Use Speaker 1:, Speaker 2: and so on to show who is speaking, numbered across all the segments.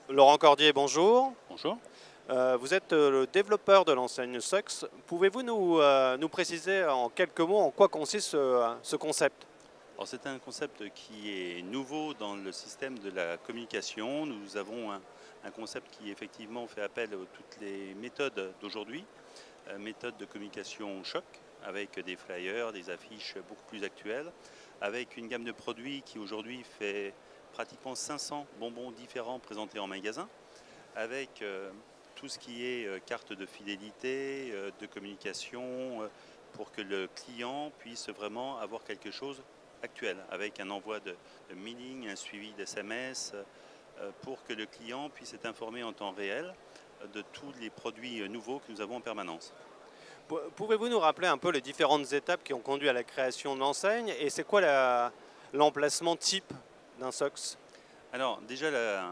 Speaker 1: Laurent Cordier, bonjour.
Speaker 2: Bonjour.
Speaker 1: Vous êtes le développeur de l'enseigne Sux. Pouvez-vous nous préciser en quelques mots en quoi consiste ce concept?
Speaker 2: Alors c'est un concept qui est nouveau dans le système de la communication. Nous avons un concept qui effectivement fait appel à toutes les méthodes d'aujourd'hui, méthodes de communication choc, avec des flyers, des affiches beaucoup plus actuelles, avec une gamme de produits qui aujourd'hui fait pratiquement 500 bonbons différents présentés en magasin, avec tout ce qui est carte de fidélité, de communication, pour que le client puisse vraiment avoir quelque chose actuel, avec un envoi de mailing, un suivi d'SMS, pour que le client puisse être informé en temps réel de tous les produits nouveaux que nous avons en permanence.
Speaker 1: Pouvez-vous nous rappeler un peu les différentes étapes qui ont conduit à la création de l'enseigne et c'est quoi l'emplacement type d'un Sux?
Speaker 2: Alors déjà,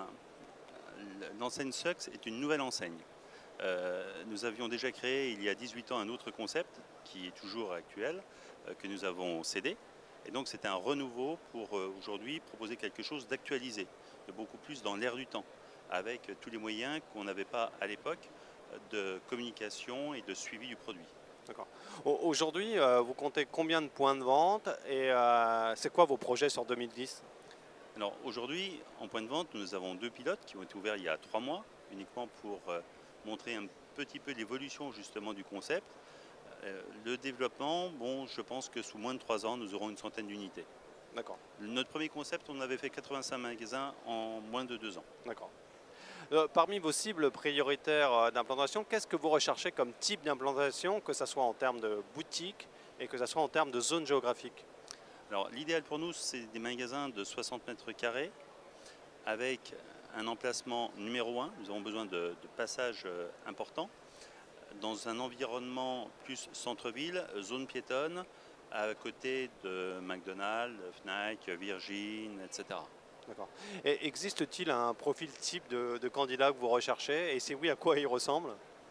Speaker 2: l'enseigne Sux est une nouvelle enseigne. Nous avions déjà créé il y a 18 ans un autre concept qui est toujours actuel, que nous avons cédé. Et donc c'est un renouveau pour aujourd'hui proposer quelque chose d'actualisé, de beaucoup plus dans l'air du temps, avec tous les moyens qu'on n'avait pas à l'époque de communication et de suivi du produit.
Speaker 1: D'accord. Aujourd'hui, vous comptez combien de points de vente et c'est quoi vos projets sur 2010?
Speaker 2: Alors aujourd'hui, en point de vente, nous avons 2 pilotes qui ont été ouverts il y a 3 mois, uniquement pour montrer un petit peu l'évolution justement du concept. Le développement, bon, je pense que sous moins de 3 ans, nous aurons une centaine d'unités.
Speaker 1: D'accord.
Speaker 2: Notre premier concept, on avait fait 85 magasins en moins de 2 ans.
Speaker 1: D'accord. Parmi vos cibles prioritaires d'implantation, qu'est-ce que vous recherchez comme type d'implantation, que ce soit en termes de boutique et que ce soit en termes de zone géographique?
Speaker 2: Alors l'idéal pour nous, c'est des magasins de 60 mètres carrés avec un emplacement numéro 1. Nous avons besoin de passages importants dans un environnement plus centre-ville, zone piétonne, à côté de McDonald's, Fnac, Virgin, etc.
Speaker 1: D'accord. Et existe-t-il un profil type de candidat que vous recherchez? Et si oui, à quoi il ressemble?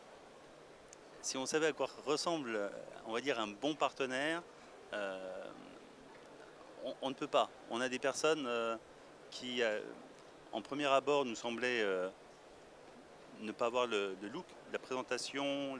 Speaker 2: Si on savait à quoi ressemble, on va dire, un bon partenaire, euh, on ne peut pas. On a des personnes qui, en premier abord, nous semblaient ne pas avoir le look, la présentation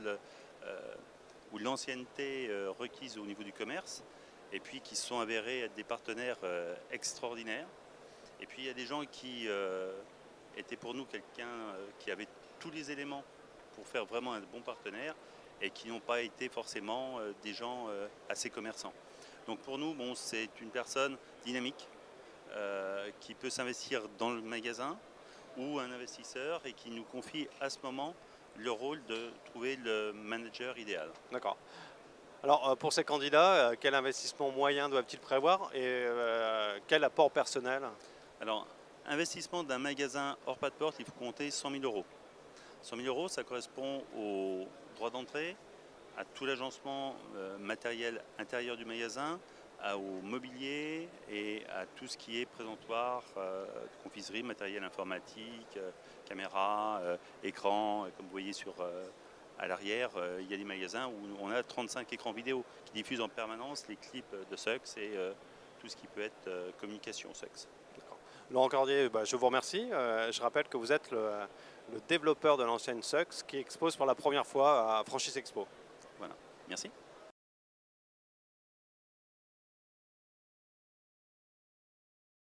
Speaker 2: ou l'ancienneté requise au niveau du commerce, et puis qui se sont avérés être des partenaires extraordinaires. Et puis il y a des gens qui étaient pour nous quelqu'un qui avait tous les éléments pour faire vraiment un bon partenaire et qui n'ont pas été forcément des gens assez commerçants. Donc pour nous, bon, c'est une personne dynamique qui peut s'investir dans le magasin ou un investisseur et qui nous confie à ce moment le rôle de trouver le manager idéal.
Speaker 1: D'accord. Alors pour ces candidats, quel investissement moyen doivent-ils prévoir et quel apport personnel?
Speaker 2: Alors, investissement d'un magasin hors pas de porte, il faut compter 100 000 euros. 100 000 euros, ça correspond au droit d'entrée, à tout l'agencement matériel intérieur du magasin, au mobilier et à tout ce qui est présentoir, confiserie, matériel informatique, caméra, écran, comme vous voyez à l'arrière, il y a des magasins où on a 35 écrans vidéo qui diffusent en permanence les clips de Sux et tout ce qui peut être communication Sux.
Speaker 1: Laurent Cordier, je vous remercie. Je rappelle que vous êtes le développeur de l'enseigne Sux qui expose pour la première fois à Franchise Expo.
Speaker 2: Voilà, merci.